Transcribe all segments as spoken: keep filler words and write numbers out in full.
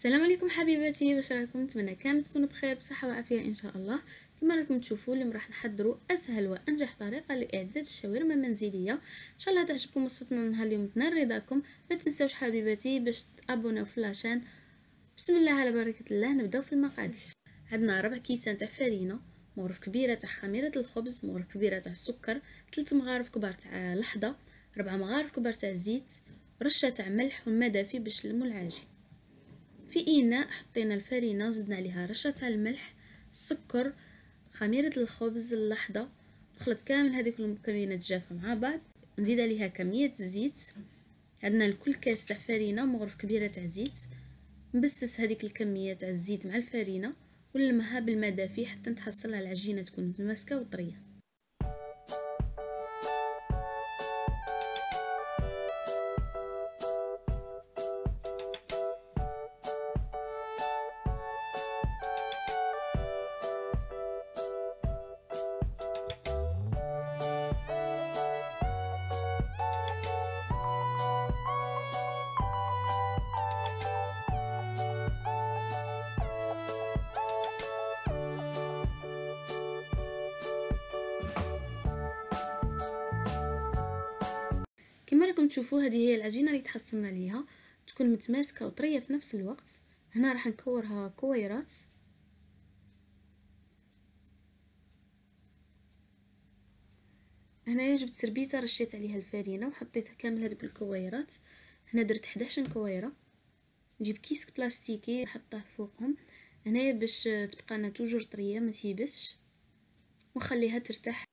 السلام عليكم حبيباتي، واش راكم؟ نتمنى كامل تكونوا بخير بصحه وعافيه ان شاء الله. كما راكم تشوفوا اليوم راح نحضروا اسهل وانجح طريقه لاعداد الشاورما منزليه. ان شاء الله تعجبكم وصفتنا نهار اليوم تنال رضاكم. ما تنساوش حبيباتي باش تابوناو في لاشين. بسم الله على بركه الله، نبداو في المقادير. عندنا ربع كيسان تاع فرينه، مغرف كبيره تاع خميره الخبز، مغرف كبيره تاع السكر، ثلاث مغارف كبار تاع لحظه، ربع مغارف كبار تاع الزيت، رشه تاع ملح والماء دافي باش نلموا العجين. في إناء حطينا الفرينة، زدنا عليها رشة تاع الملح، السكر، خميرة الخبز، اللحظة. نخلط كامل هذيك المكونات جافة مع بعض، نزيد عليها كمية الزيت. عندنا لكل كاس تاع فرينة مغرف كبيرة تاع زيت. نبسس هذيك الكمية تاع الزيت مع الفرينة ونلمها بالماء دافي حتى نتحصل على العجينة تكون متماسكة وطرية. كما راكم تشوفوا هذه هي العجينه اللي تحصلنا عليها، تكون متماسكه وطريه في نفس الوقت. هنا راح نكورها كويرات. هنا جبت سربيته رشيت عليها الفرينه وحطيتها كامل هذوك الكويرات. هنا درت إحداش كويره. نجيب كيس بلاستيكي نحطه فوقهم هنا باش تبقى لنا توجور طريه ما تيبسش، ونخليها ترتاح.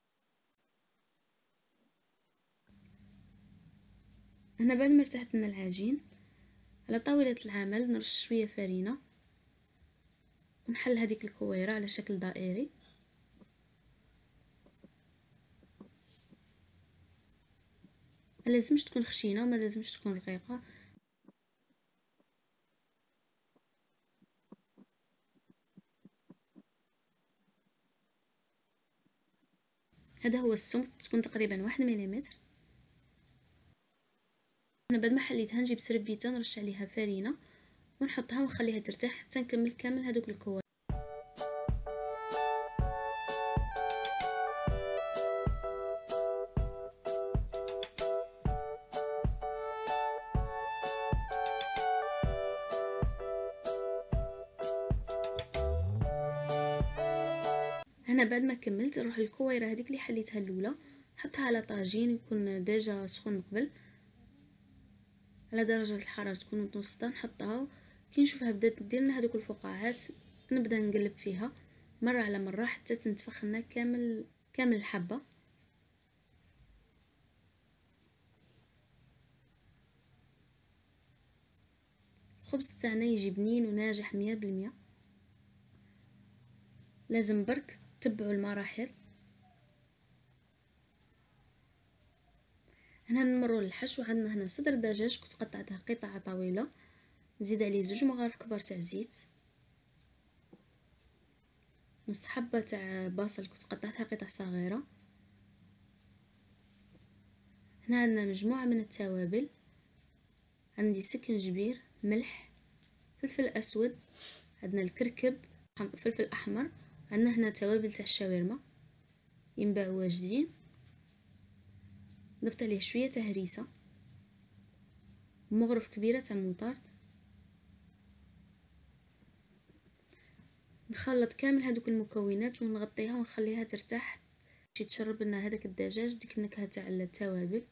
هنا بعد ما ارتاحت لنا العجين، على طاوله العمل نرش شويه فرينه ونحل هذيك الكويره على شكل دائري. ما لازمش تكون خشينه وما لازمش تكون رقيقه. هذا هو السمك، تكون تقريبا واحد مليمتر. انا بعد ما حليتها نجيب سربيته نرش عليها فرينه ونحطها ونخليها ترتاح حتى نكمل كامل هذوك الكوارع. هنا بعد ما كملت نروح الكويره هذيك اللي حليتها الاولى نحطها على طاجين يكون ديجا سخون قبل، على درجه الحراره تكون متوسطه. نحطها كي نشوفها بدات دير لنا هذوك الفقاعات نبدا نقلب فيها مره على مره حتى تنتفخ لنا كامل كامل الحبه. الخبز تاعنا يجي بنين وناجح مية بالمية. لازم برك تتبعوا المراحل. هنا نمروا للحشو. عندنا هنا صدر دجاج كنت قطعتها قطع طويله، نزيد عليه زوج مغارف كبار تاع زيت، نص حبه تاع بصل كنت قطعتها قطع صغيره. هنا عندنا مجموعه من التوابل، عندي سكنجبير، ملح، فلفل اسود، عندنا الكركب، فلفل احمر. عندنا هنا توابل تاع الشاورما ينباعوا واجدين. ضفت عليه شويه تاع هريسه، مغرف كبيره تاع موطارد. نخلط كامل هذوك المكونات ونغطيها ونخليها ترتاح باش تشرب لنا هذاك الدجاج ديك النكهه تاع التوابل.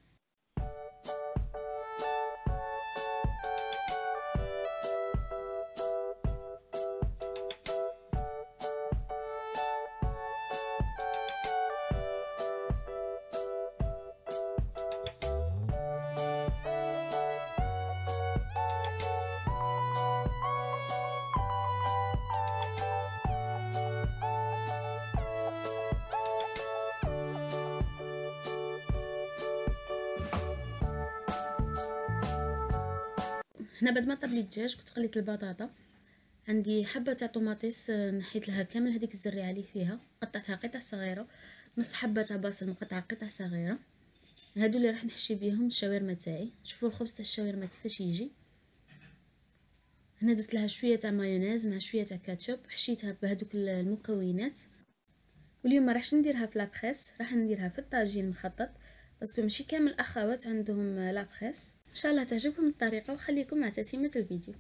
هنا بعد ما طاب لي الدجاج كنت قليت البطاطا. عندي حبه تاع طوماطيس نحيت لها كامل هذيك الزريعه اللي فيها قطعتها قطع صغيره، نص حبه تاع بصل مقطعه قطع صغيره. هادو اللي راح نحشي بيهم الشاورما تاعي. شوفوا الخبز تاع الشاورما كيفاش يجي. هنا درت لها شويه تاع مايونيز مع شويه تاع كاتشوب، حشيتها بهذوك المكونات. واليوم ما راحش نديرها في لابريس، راح نديرها في الطاجين مخطط، باسكو ماشي كامل الاخوات عندهم لابريس. ان شاء الله تعجبكم الطريقه، وخليكم مع تتمه الفيديو.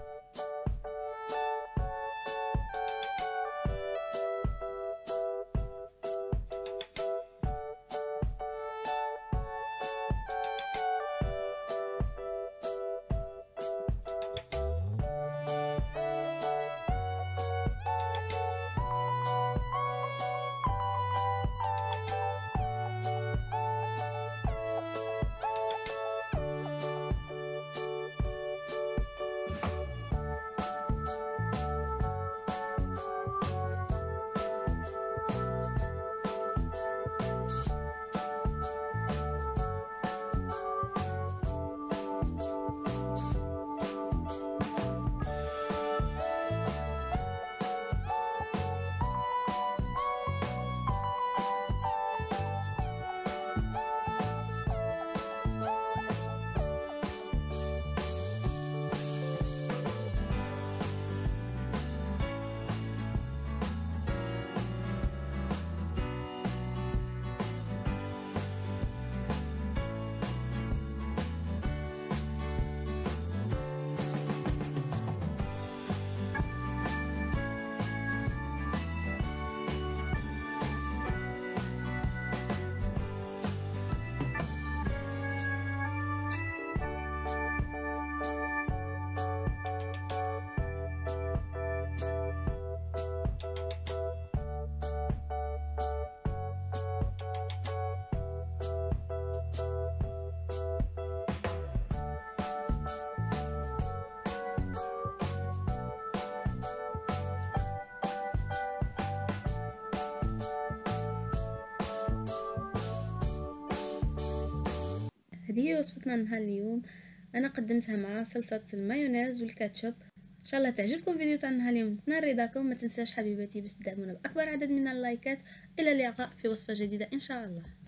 هذه هي وصفتنا نهار اليوم. انا قدمتها مع صلصه المايونيز والكاتشوب. ان شاء الله تعجبكم فيديو تاع نهار اليوم. نتمنى رضاكم، ما تنساش حبيباتي باش تدعمونا باكبر عدد من اللايكات. الى اللقاء في وصفه جديده ان شاء الله.